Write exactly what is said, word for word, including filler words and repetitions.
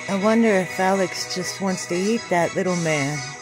I wonder if Alex just wants to eat that little man.